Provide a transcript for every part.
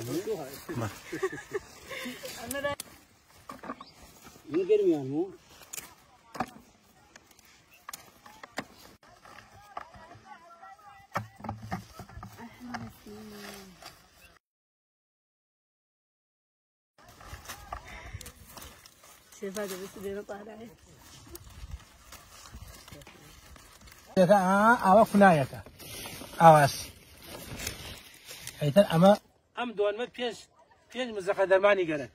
شوف هذا بس اللي طالع أو فنايك أواس هيتر أم دوان ما بيج مزخة درماني قالك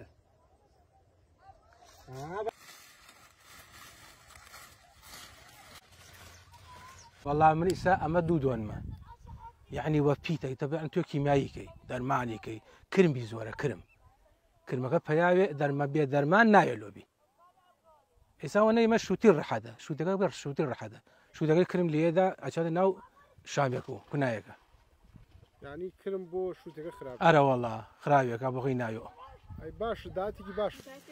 والله من إساء أما دودوان ما يعني وفيتا تبع أنتو كيميائي كي درماني كي كرم بيزورة كرم كبياوي درما بيا درمان نايلو بي إساء وانا يمش شوتير رحدا شوتير رحدا شو دقيق كرم ليدا عشان ناو شاميكو كنايكا يعني كرم بو شو دقيق خراب أرى والله خرابيك أبو غينايو أي باش داتي باش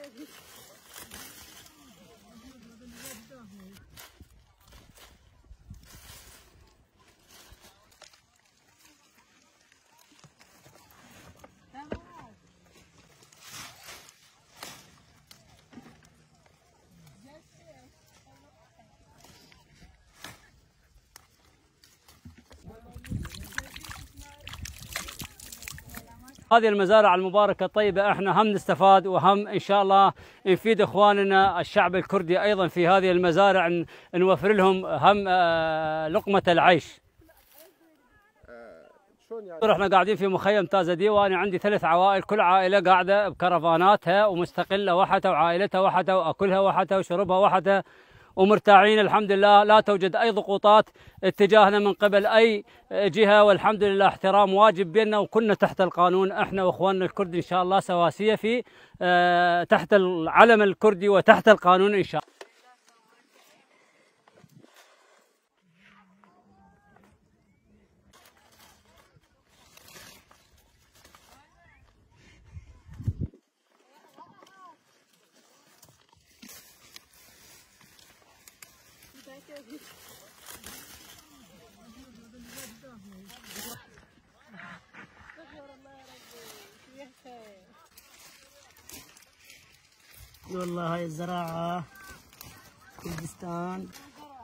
هذه المزارع المباركة الطيبة احنا هم نستفاد وهم ان شاء الله نفيد اخواننا الشعب الكردي ايضا في هذه المزارع نوفر لهم هم لقمة العيش. احنا قاعدين في مخيم تازدي وانا عندي 3 عوائل، كل عائلة قاعدة بكرفاناتها ومستقلة وحدها وعائلتها وحدها واكلها وحدها وشربها وحدها ومرتاحين الحمد لله، لا توجد أي ضغوطات اتجاهنا من قبل أي جهة، والحمد لله احترام واجب بيننا وكنا تحت القانون احنا واخواننا الكرد إن شاء الله سواسية في تحت العلم الكردي وتحت القانون إن شاء الله. والله هاي الزراعة كردستان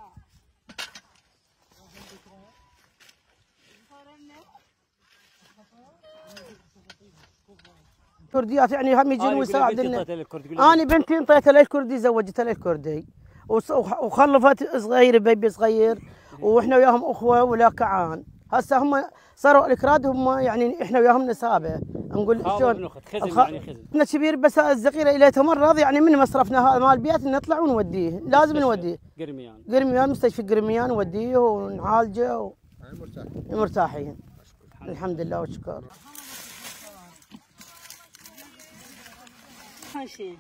كرديات يعني هم يجون ويساعدنا. أنا بنتي انطيتها للكردي زوجتها للكردي وخلفت صغير بيبي صغير واحنا وياهم اخوه ولا كعان. هسه هم صاروا الكراد هم يعني احنا وياهم نسابه نقول شلون احنا كبير بس الزقيره الى تمرض يعني من مصرفنا هذا مال البيت نطلع ونوديه لازم نوديه قرميان مستشفى قرميان نوديه ونعالجه مرتاحين الحمد لله والشكر. ماشي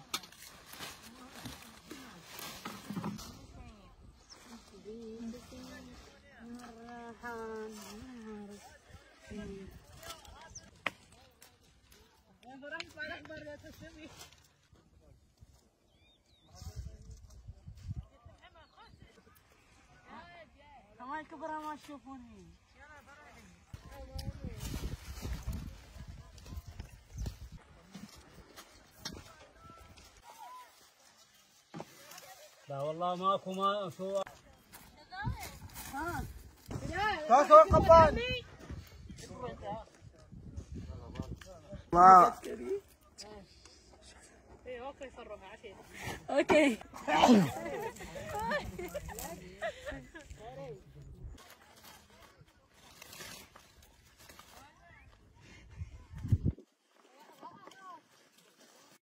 كمان كبرها ما تشوفوني. لا والله ماكو ما شو تاسو قبان الله اوكي